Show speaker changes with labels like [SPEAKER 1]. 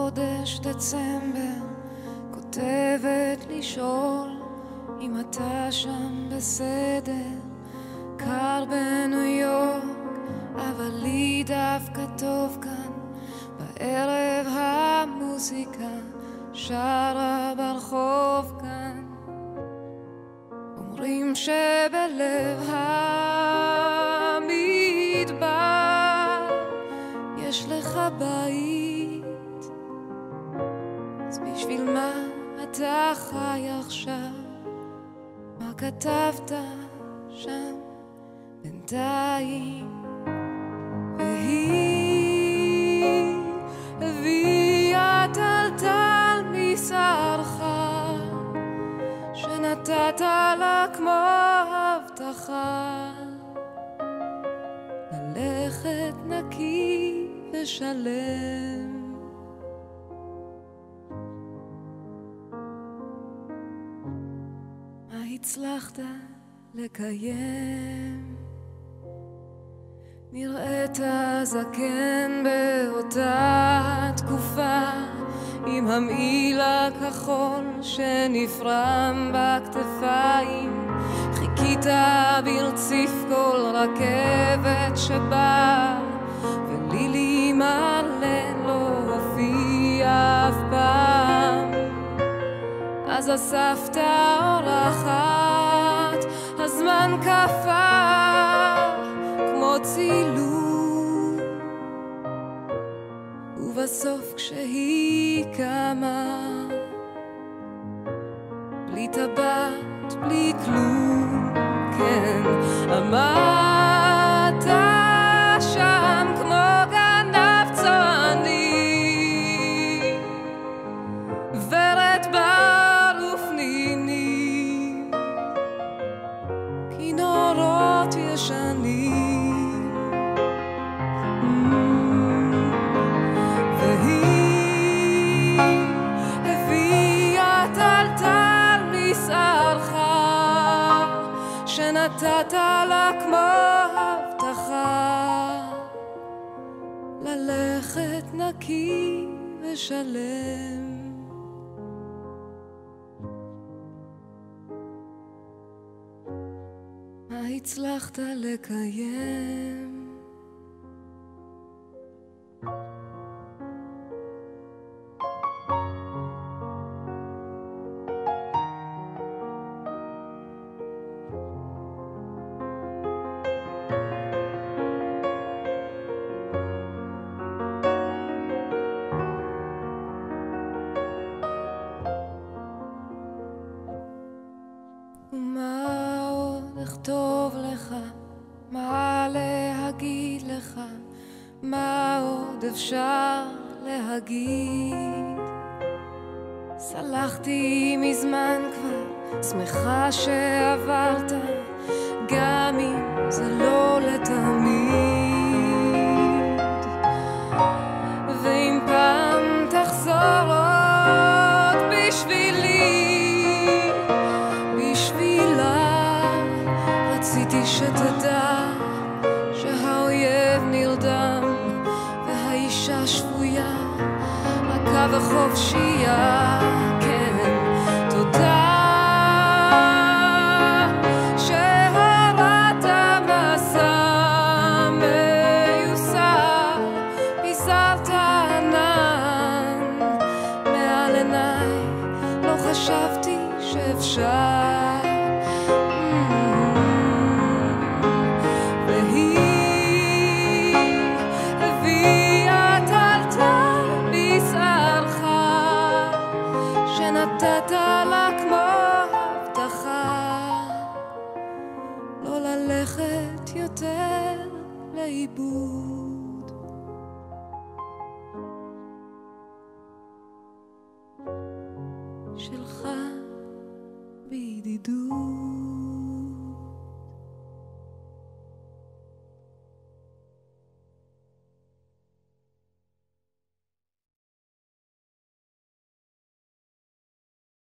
[SPEAKER 1] בחודש דצמבר כותבת לשאול אם אתה שם בסדר. קר בניו יורק אבל לי דווקא טוב כאן. בערב המוזיקה שרה ברחוב כאן. אומרים שבלב המדבר יש לך בית, אז בשביל מה אתה חי עכשיו? מה כתבת שם בינתיים? והיא הביאה טלטל משערך שנתת לה כמו הבטחה, ללכת נקי ושלם. מה הצלחת לקיים? נראית זקן באותה תקופה, עם המעיל הכחול שנפרם בכתפיים. חיכית ברציף כל רכבת שבאה, ולילי מלא לא הופיע אף פעם. אז אספת אורחת, הזמן קפא כמו צילום, ובסוף כשהיא קמה, בלי טבעת, בלי כלום, כן, עמדת שם כמו גנב צועני, ורד בר ופנינים, כינורות ישנים. והיא הביאה טלטל משערך שנתת לה כמו הבטחה, ללכת נקי ושלם. מה הצלחת לקיים? ומה עוד אכתוב לך? מה להגיד לך? מה עוד אפשר להגיד? סלחתי מזמן כבר, שמחה שעברת, גם אם זה לא לתמיד. ואם פעם תחזור עוד בשבילי, רציתי שתדע שהאויב נרדם והאישה שבויה, רכה וחופשייה. כן, תודה שהורדת מסע מיוסר, פיזרת ענן מעל עיניי, לא חשבתי שאפשר. נתת לה כמו הבטחה, לא ללכת יותר לאיבוד.